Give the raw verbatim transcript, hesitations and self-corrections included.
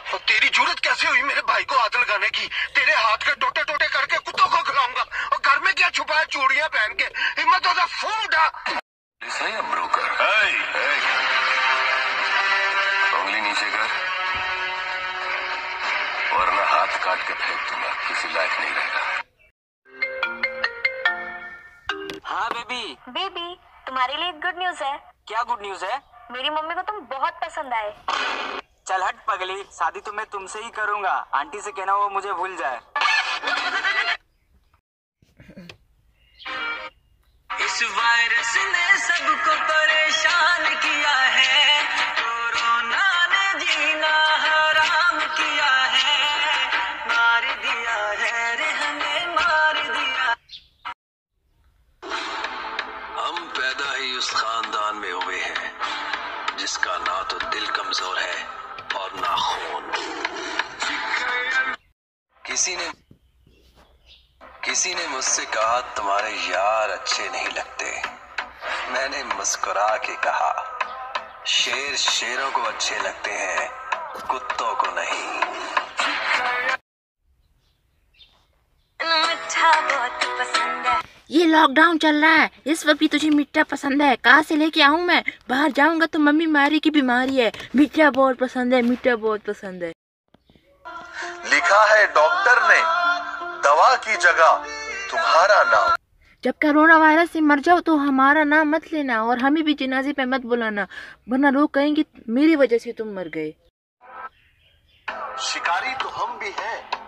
और तेरी जरूरत कैसे हुई मेरे भाई को हाथ लगाने की? तेरे हाथ के टोटे टोटे करके कुत्तों को खिलाऊंगा। और घर में क्या छुपाया चूड़ियां पहन के? हिम्मत होता फोन उठा। ब्रोकर उंगली नीचे कर वरना हाथ काट के फेंक दूंगा। किसी लायक नहीं रहेगा। हाँ बेबी। बेबी तुम्हारे लिए गुड न्यूज है। क्या गुड न्यूज है? मेरी मम्मी को तुम बहुत पसंद आए। चल हट पगली, शादी तो मैं तुमसे ही करूंगा। आंटी से कहना वो मुझे भूल जाए। इस वायरस ने सबको परेशान किया है, कोरोना ने जीना हराम किया है, मार दिया है रे हमें मार दिया। हम पैदा ही उस खानदान में हुए हैं जिसका ना तो दिल कमजोर है और ना खून। किसी ने किसी ने मुझसे कहा तुम्हारे यार अच्छे नहीं लगते। मैंने मुस्कुरा के कहा शेर शेरों को अच्छे लगते हैं, कुत्तों को नहीं। मिठा बहुत पसंद है। ये लॉकडाउन चल रहा है, इस वक्त भी तुझे मीठा पसंद है? कहाँ से लेके आऊं मैं? बाहर जाऊंगा तो मम्मी मारी की बीमारी है। मीठा बहुत पसंद है, मीठा बहुत पसंद है। लिखा है डॉक्टर ने दवा की जगह तुम्हारा नाम। जब कोरोना वायरस से मर जाओ तो हमारा नाम मत लेना और हमें भी जनाजे पे मत बुलाना, वरना लोग कहेंगे मेरी वजह से तुम मर गए। शिकारी तो हम भी हैं